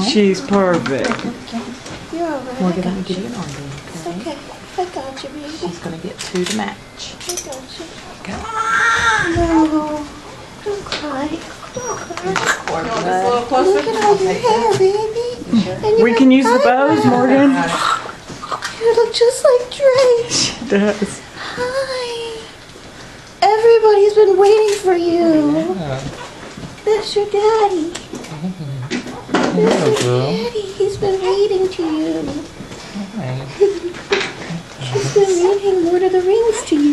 She's perfect. You're all right. Morgan, let me give you an arm, okay? It's okay. I got you, baby. She's going to get 2 to match. I got you. Come on. No. Don't cry. Don't cry. Closer? Look at all your hair, baby. And you We can use the bows, Morgan. You look just like Drake. She does. Hi. Everybody's been waiting for you. Yeah. That's your daddy. That's your daddy. He's been reading to you. Hi. He's been reading Lord of the Rings to you.